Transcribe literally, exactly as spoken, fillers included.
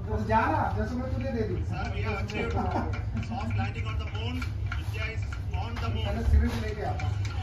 तो जाना जैसे मैं तुझे दे दूँ Sir, we have achieved soft landing on the moon. India is on the moon. पहले सीरीज लेके आता